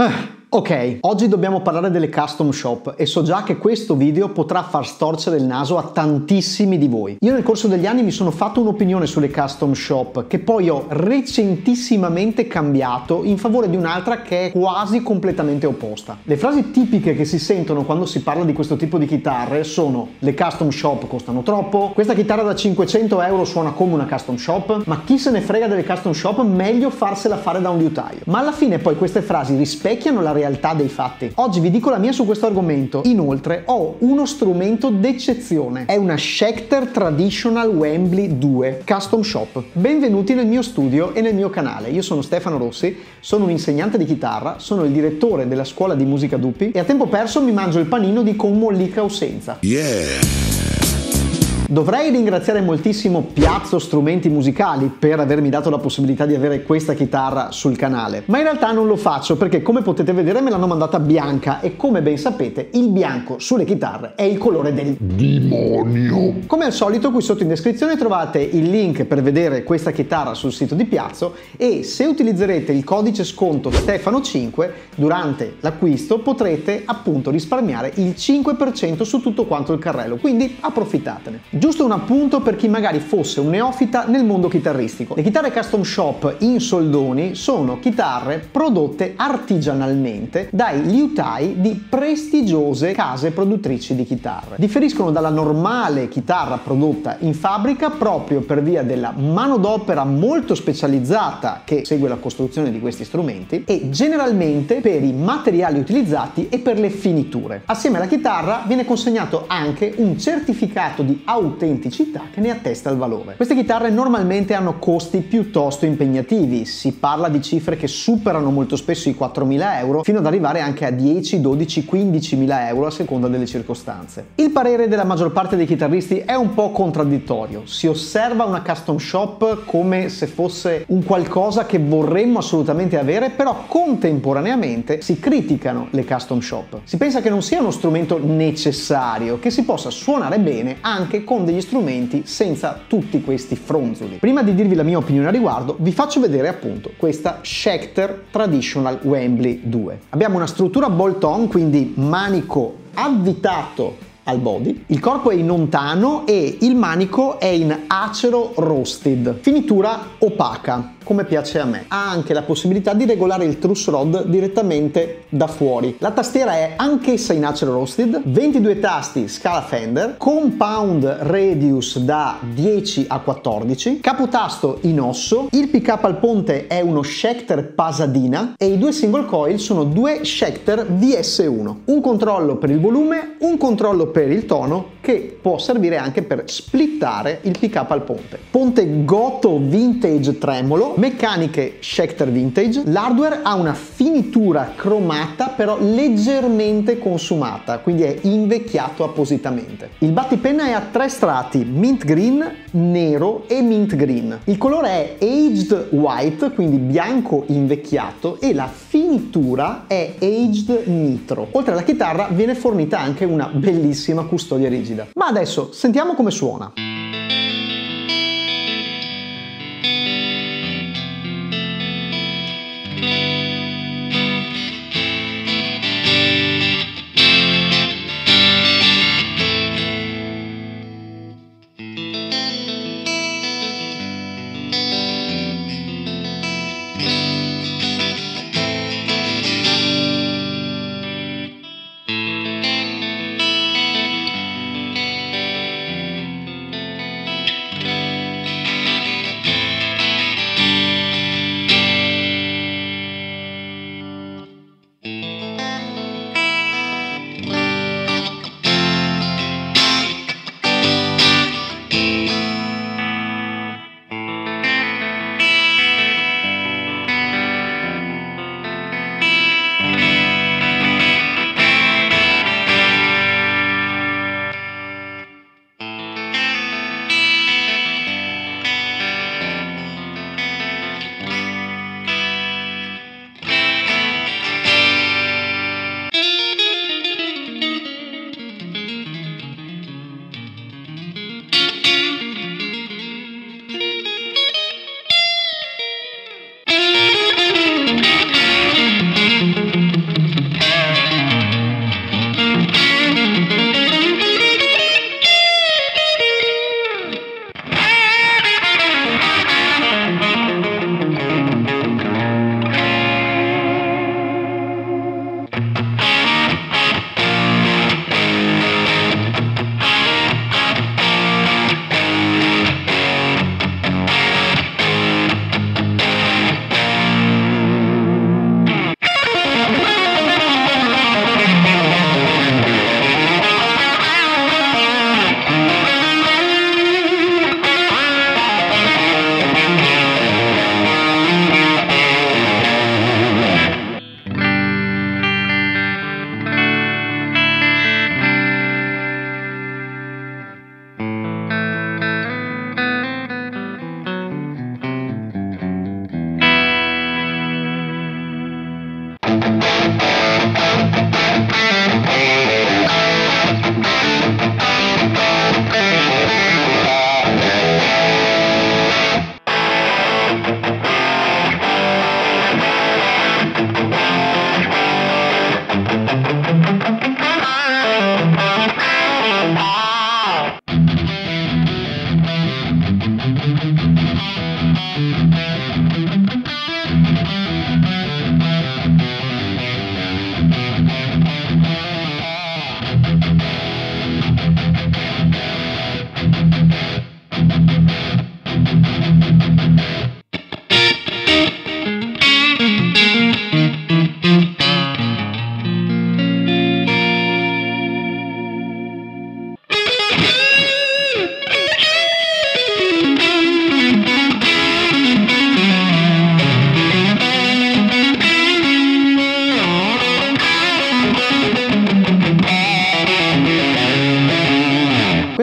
Ok, oggi dobbiamo parlare delle custom shop e so già che questo video potrà far storcere il naso a tantissimi di voi. Io nel corso degli anni mi sono fatto un'opinione sulle custom shop che poi ho recentissimamente cambiato in favore di un'altra che è quasi completamente opposta. Le frasi tipiche che si sentono quando si parla di questo tipo di chitarre sono: le custom shop costano troppo, questa chitarra da 500 euro suona come una custom shop, ma chi se ne frega delle custom shop, meglio farsela fare da un liutaio. Ma alla fine poi queste frasi rispecchiano la realtà dei fatti. Oggi vi dico la mia su questo argomento. Inoltre ho uno strumento d'eccezione, è una Schecter Traditional Wembley 2 Custom Shop. Benvenuti nel mio studio e nel mio canale. Io sono Stefano Rossi, sono un insegnante di chitarra, sono il direttore della scuola di musica Duppi e a tempo perso mi mangio il panino di Con mollica o senza. Dovrei ringraziare moltissimo Piazzo Strumenti Musicali per avermi dato la possibilità di avere questa chitarra sul canale, ma in realtà non lo faccio perché, come potete vedere, me l'hanno mandata bianca e, come ben sapete, il bianco sulle chitarre è il colore del demonio. Come al solito, qui sotto in descrizione trovate il link per vedere questa chitarra sul sito di Piazzo e se utilizzerete il codice sconto Stefano5 durante l'acquisto potrete appunto risparmiare il 5% su tutto quanto il carrello, quindi approfittatene. Giusto un appunto per chi magari fosse un neofita nel mondo chitarristico. Le chitarre custom shop in soldoni sono chitarre prodotte artigianalmente dai liutai di prestigiose case produttrici di chitarre. Differiscono dalla normale chitarra prodotta in fabbrica proprio per via della manodopera molto specializzata che segue la costruzione di questi strumenti e generalmente per i materiali utilizzati e per le finiture. Assieme alla chitarra viene consegnato anche un certificato di autenticità che ne attesta il valore. Queste chitarre normalmente hanno costi piuttosto impegnativi, si parla di cifre che superano molto spesso i 4.000 euro fino ad arrivare anche a 10, 12, 15.000 euro a seconda delle circostanze. Il parere della maggior parte dei chitarristi è un po' contraddittorio, si osserva una custom shop come se fosse un qualcosa che vorremmo assolutamente avere, però contemporaneamente si criticano le custom shop. Si pensa che non sia uno strumento necessario, che si possa suonare bene anche con degli strumenti senza tutti questi fronzoli. Prima di dirvi la mia opinione a riguardo, vi faccio vedere appunto questa Schecter Traditional Wembley 2. Abbiamo una struttura bolt-on, quindi manico avvitato al body, il corpo è in ontano e il manico è in acero roasted, finitura opaca come piace a me. Ha anche la possibilità di regolare il truss rod direttamente da fuori. La tastiera è anch'essa in acero roasted, 22 tasti scala Fender, compound radius da 10 a 14, capotasto in osso, il pick up al ponte è uno Schecter Pasadena e i due single coil sono due Schecter VS1. Un controllo per il volume, un controllo per il tono che può servire anche per splittare il pick up al ponte. Ponte Goto Vintage tremolo, meccaniche Schecter Vintage, l'hardware ha una finitura cromata però leggermente consumata, quindi è invecchiato appositamente. Il battipenna è a 3 strati, mint green, nero e mint green. Il colore è aged white, quindi bianco invecchiato, e la finitura è aged nitro. Oltre alla chitarra viene fornita anche una bellissima custodia rigida. Ma adesso sentiamo come suona.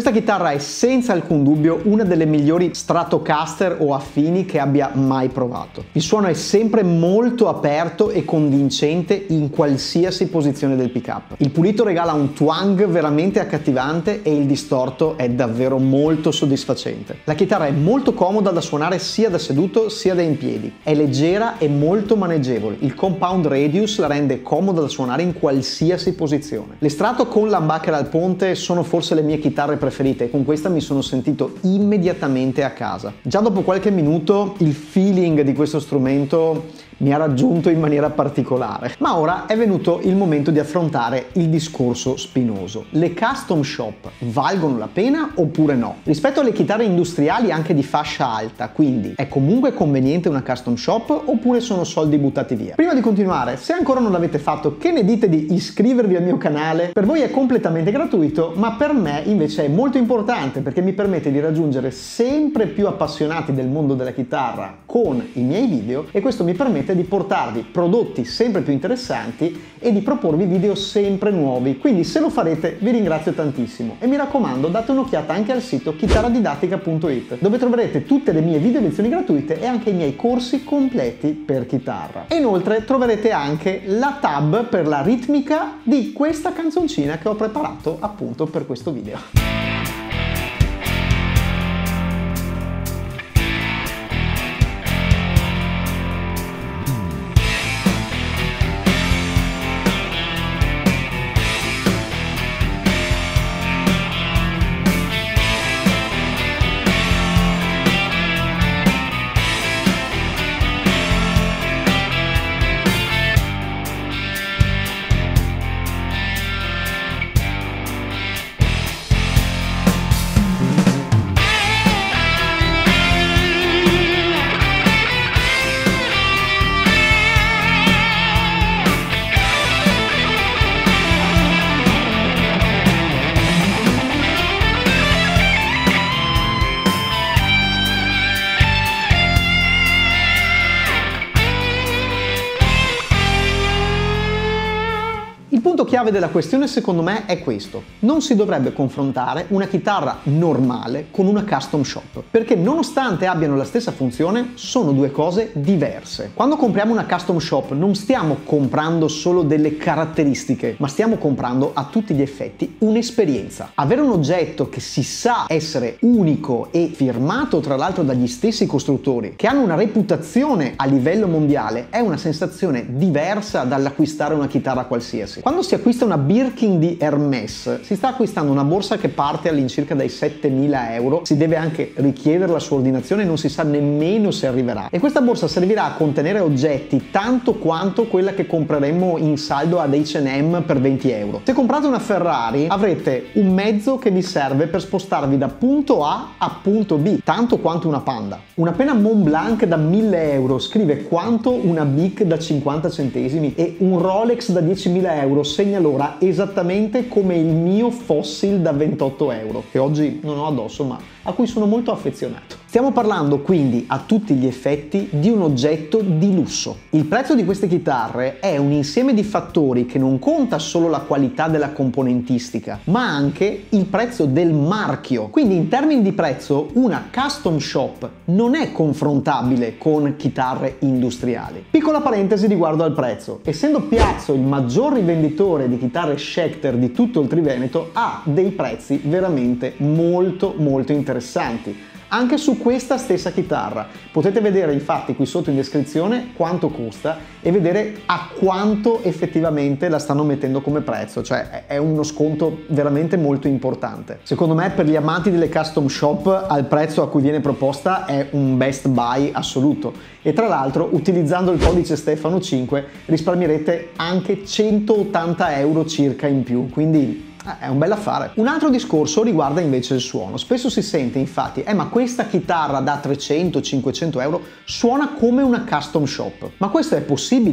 Questa chitarra è senza alcun dubbio una delle migliori Stratocaster o affini che abbia mai provato. Il suono è sempre molto aperto e convincente in qualsiasi posizione del pick-up. Il pulito regala un twang veramente accattivante e il distorto è davvero molto soddisfacente. La chitarra è molto comoda da suonare sia da seduto sia da in piedi. È leggera e molto maneggevole. Il compound radius la rende comoda da suonare in qualsiasi posizione. Le Strato con l'humbucker al ponte sono forse le mie chitarre preferite e con questa mi sono sentito immediatamente a casa. Già dopo qualche minuto il feeling di questo strumento mi ha raggiunto in maniera particolare. Ma ora è venuto il momento di affrontare il discorso spinoso. Le custom shop valgono la pena oppure no? Rispetto alle chitarre industriali anche di fascia alta, quindi è comunque conveniente una custom shop oppure sono soldi buttati via? Prima di continuare, se ancora non l'avete fatto, che ne dite di iscrivervi al mio canale? Per voi è completamente gratuito, ma per me invece è molto importante perché mi permette di raggiungere sempre più appassionati del mondo della chitarra con i miei video e questo mi permette di portarvi prodotti sempre più interessanti e di proporvi video sempre nuovi. Quindi se lo farete vi ringrazio tantissimo e mi raccomando date un'occhiata anche al sito chitarradidattica.it dove troverete tutte le mie video lezioni gratuite e anche i miei corsi completi per chitarra. E inoltre troverete anche la tab per la ritmica di questa canzoncina che ho preparato appunto per questo video. Il punto chiave della questione secondo me è questo: non si dovrebbe confrontare una chitarra normale con una custom shop, perché nonostante abbiano la stessa funzione sono due cose diverse. Quando compriamo una custom shop non stiamo comprando solo delle caratteristiche, ma stiamo comprando a tutti gli effetti un'esperienza. Avere un oggetto che si sa essere unico e firmato tra l'altro dagli stessi costruttori, che hanno una reputazione a livello mondiale, è una sensazione diversa dall'acquistare una chitarra qualsiasi. Quando si acquista una Birkin di Hermès si sta acquistando una borsa che parte all'incirca dai 7.000 euro, si deve anche richiedere la sua ordinazione e non si sa nemmeno se arriverà, e questa borsa servirà a contenere oggetti tanto quanto quella che compreremmo in saldo ad H&M per 20 euro. Se comprate una Ferrari avrete un mezzo che vi serve per spostarvi da punto A a punto B, tanto quanto una Panda. Una penna Montblanc da 1.000 euro scrive quanto una Bic da 50 centesimi e un Rolex da 10.000 euro segna l'ora esattamente come il mio Fossil da 28 euro, che oggi non ho addosso ma a cui sono molto affezionato. Stiamo parlando quindi a tutti gli effetti di un oggetto di lusso. Il prezzo di queste chitarre è un insieme di fattori che non conta solo la qualità della componentistica, ma anche il prezzo del marchio. Quindi in termini di prezzo una custom shop non è confrontabile con chitarre industriali. Piccola parentesi riguardo al prezzo: essendo Piazzo il maggior rivenditore di chitarre Schecter di tutto il Triveneto, ha dei prezzi veramente molto interessanti. Anche su questa stessa chitarra potete vedere infatti qui sotto in descrizione quanto costa e vedere a quanto effettivamente la stanno mettendo come prezzo, cioè è uno sconto veramente molto importante. Secondo me per gli amanti delle custom shop al prezzo a cui viene proposta è un best buy assoluto, e tra l'altro utilizzando il codice Stefano 5 risparmierete anche 180 euro circa in più, quindi è un bel affare. Un altro discorso riguarda invece il suono. Spesso si sente infatti ma questa chitarra da 300-500 euro suona come una custom shop. Ma questo è possibile?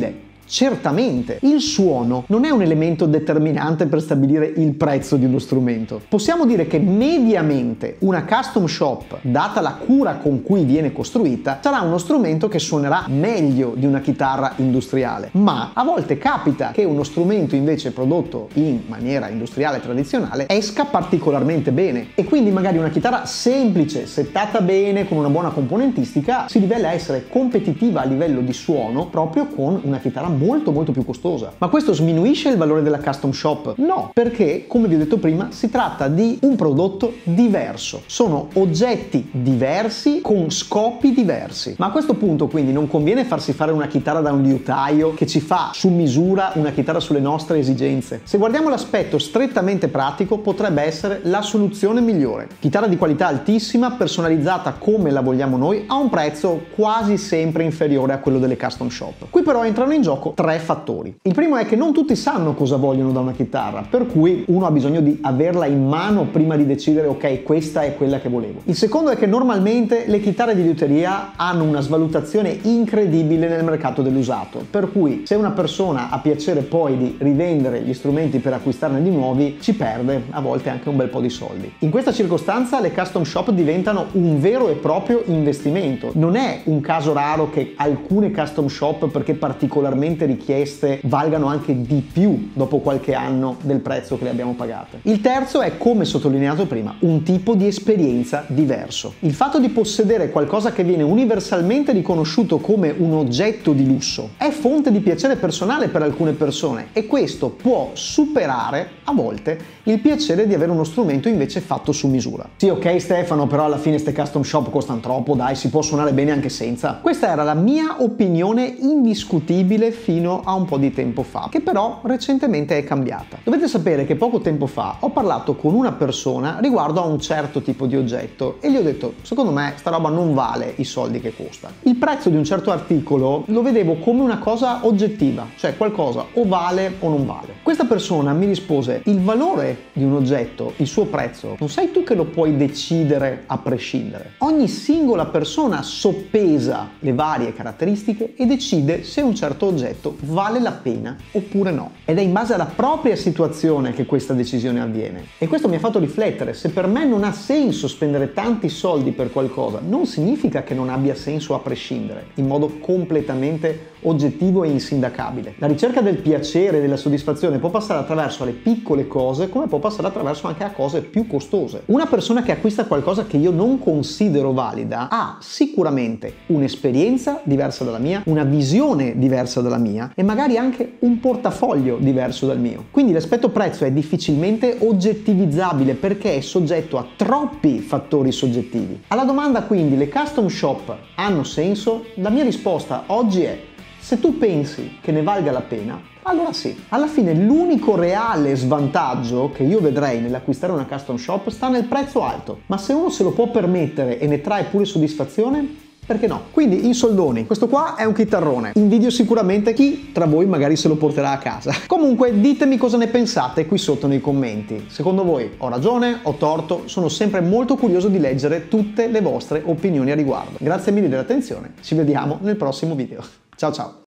Certamente, il suono non è un elemento determinante per stabilire il prezzo di uno strumento. Possiamo dire che mediamente una custom shop, data la cura con cui viene costruita, sarà uno strumento che suonerà meglio di una chitarra industriale, ma a volte capita che uno strumento invece prodotto in maniera industriale tradizionale esca particolarmente bene e quindi magari una chitarra semplice, settata bene, con una buona componentistica, si rivela essere competitiva a livello di suono proprio con una chitarra molto più costosa. Ma questo sminuisce il valore della custom shop? No, perché come vi ho detto prima si tratta di un prodotto diverso, sono oggetti diversi con scopi diversi. Ma a questo punto quindi non conviene farsi fare una chitarra da un liutaio che ci fa su misura una chitarra sulle nostre esigenze. Se guardiamo l'aspetto strettamente pratico, potrebbe essere la soluzione migliore. Chitarra di qualità altissima, personalizzata come la vogliamo noi, a un prezzo quasi sempre inferiore a quello delle custom shop. Qui però entrano in gioco tre fattori. Il primo è che non tutti sanno cosa vogliono da una chitarra, per cui uno ha bisogno di averla in mano prima di decidere ok, questa è quella che volevo. Il secondo è che normalmente le chitarre di liuteria hanno una svalutazione incredibile nel mercato dell'usato, per cui se una persona ha piacere poi di rivendere gli strumenti per acquistarne di nuovi, ci perde a volte anche un bel po' di soldi. In questa circostanza le custom shop diventano un vero e proprio investimento. Non è un caso raro che alcune custom shop, perché particolarmente richieste, valgano anche di più dopo qualche anno del prezzo che le abbiamo pagate. Il terzo è, come sottolineato prima, un tipo di esperienza diverso. Il fatto di possedere qualcosa che viene universalmente riconosciuto come un oggetto di lusso è fonte di piacere personale per alcune persone e questo può superare a volte il piacere di avere uno strumento invece fatto su misura. Sì, ok Stefano, però alla fine ste custom shop costano troppo, dai, si può suonare bene anche senza. Questa era la mia opinione indiscutibile fino a un po' di tempo fa, che però recentemente è cambiata. Dovete sapere che poco tempo fa ho parlato con una persona riguardo a un certo tipo di oggetto e gli ho detto, secondo me sta roba non vale i soldi che costa. Il prezzo di un certo articolo lo vedevo come una cosa oggettiva, cioè qualcosa o vale o non vale. Questa persona mi rispose, il valore di un oggetto, il suo prezzo, non sei tu che lo puoi decidere a prescindere. Ogni singola persona soppesa le varie caratteristiche e decide se un certo oggetto vale la pena oppure no. Ed è in base alla propria situazione che questa decisione avviene. E questo mi ha fatto riflettere, se per me non ha senso spendere tanti soldi per qualcosa, non significa che non abbia senso a prescindere, in modo completamente oggettivo e insindacabile. La ricerca del piacere e della soddisfazione può passare attraverso le piccole cose, come può passare attraverso anche a cose più costose. Una persona che acquista qualcosa che io non considero valida ha sicuramente un'esperienza diversa dalla mia, una visione diversa dalla mia e magari anche un portafoglio diverso dal mio. Quindi l'aspetto prezzo è difficilmente oggettivizzabile perché è soggetto a troppi fattori soggettivi. Alla domanda quindi le custom shop hanno senso? La mia risposta oggi è: se tu pensi che ne valga la pena, allora sì. Alla fine l'unico reale svantaggio che io vedrei nell'acquistare una custom shop sta nel prezzo alto, ma se uno se lo può permettere e ne trae pure soddisfazione, perché no? Quindi in soldoni, questo qua è un chitarrone. Invidio sicuramente chi tra voi magari se lo porterà a casa. Comunque ditemi cosa ne pensate qui sotto nei commenti. Secondo voi ho ragione, ho torto? Sono sempre molto curioso di leggere tutte le vostre opinioni a riguardo. Grazie mille dell'attenzione, ci vediamo nel prossimo video. Ciao ciao!